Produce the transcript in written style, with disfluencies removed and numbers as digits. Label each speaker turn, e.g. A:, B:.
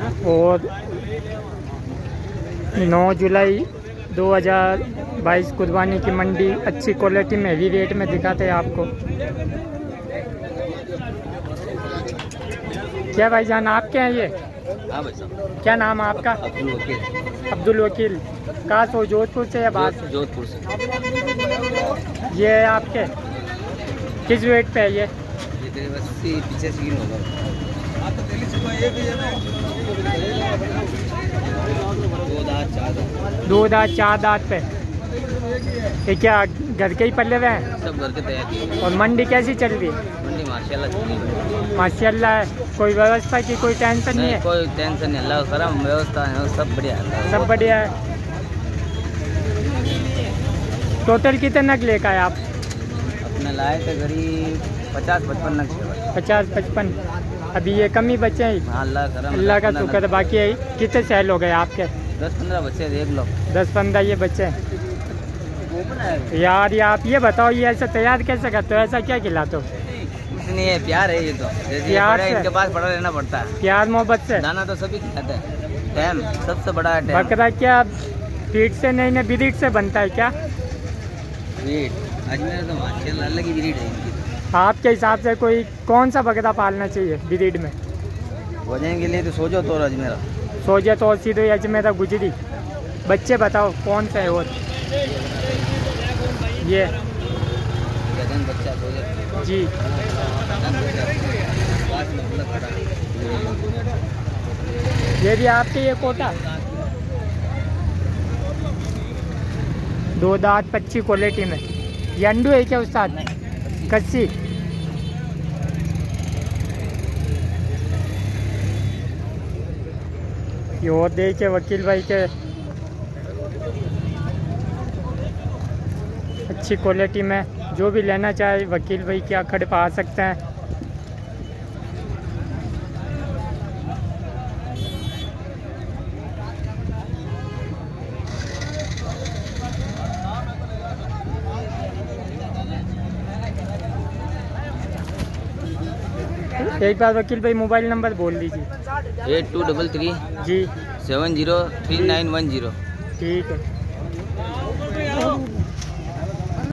A: और 9 जुलाई 2022 कुर्बानी की मंडी अच्छी क्वालिटी में हेवी रेट में दिखाते हैं आपको। क्या भाईजान आपके हैं ये?
B: हाँ भाई साहब।
A: क्या नाम है आपका?
B: अब्दुल वकील।
A: अब्दुल वकील। कहाँ से? जोधपुर से या बाहर से?
B: जोधपुर से।
A: ये है आपके किस वेट पे है ये?
B: तेरे 80-85 किलो होगा।
A: 2 दांत 4 दांत पे। ये क्या घर के ही पल्ले हुए हैं?
B: सब घर के तैयार।
A: और मंडी कैसी चल रही है?
B: मंडी माशाल्लाह।
A: माशाल्लाह है। कोई व्यवस्था की कोई टेंशन नहीं है?
B: कोई टेंशन नहीं, अल्लाह करम व्यवस्था है, सब बढ़िया है।
A: सब बढ़िया है। टोटल कितने नग लेकर आए आप?
B: अपने लाए थे करीब 50-55 नग।
A: 50-55। अभी ये कम ही बच्चे हैं?
B: अल्लाह करम,
A: अल्लाह का शुक्र है। बाकी है कितने सेल हो गए आपके?
B: 10-15 बच्चे देख लो।
A: 10-15 ये बच्चे हैं यार। ये आप ये बताओ, ये ऐसा तैयार कैसे करते हो? ऐसा क्या खिलाते हो?
B: कुछ नहीं है, प्यार है ये तो।
A: प्यार से
B: इनके पास पड़ा रहना पड़ता है।
A: प्यार मोहब्बत से।
B: दाना तो सभी खिलाते हैं। टाइम सबसे बड़ा है।
A: बकरा क्या फीड से नहीं ना ब्रीड से बनता है क्या?
B: ब्रीड अजमेर तो माशाल्लाह अलग ही ब्रीड है इनकी।
A: आपके हिसाब से कोई कौन सा बकरा पालना चाहिए ब्रीड में?
B: वजन के लिए तो सोचो तो अजमेरा।
A: सोचे तो सीधे अजमेरा गुजरी। बच्चे बताओ कौन सा है? और ये
B: बच्चा
A: जी ये भी आपके ये कोटा 2 दांत 25 क्वालिटी में। ये अंडू है क्या उस्ताद? कच्ची। ये और देखिए वकील भाई के अच्छी क्वालिटी में। जो भी लेना चाहे वकील भाई के अखड़ पर आ सकते हैं। एक बार वकील भाई मोबाइल नंबर बोल दीजिए।
B: 8233
A: जी
B: 703910।
A: ठीक है।